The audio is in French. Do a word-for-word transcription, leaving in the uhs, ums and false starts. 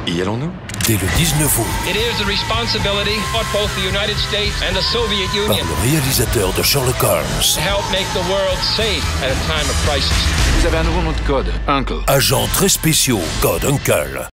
Y allons-nous? Dès le dix-neuf août. It is the responsibility of both the United States and the Soviet Union. Par le réalisateur de Sherlock Holmes. To help make the world safe at a time of crisis. Vous avez un nouveau nom de code, Uncle. Agents très spéciaux, Code Uncle.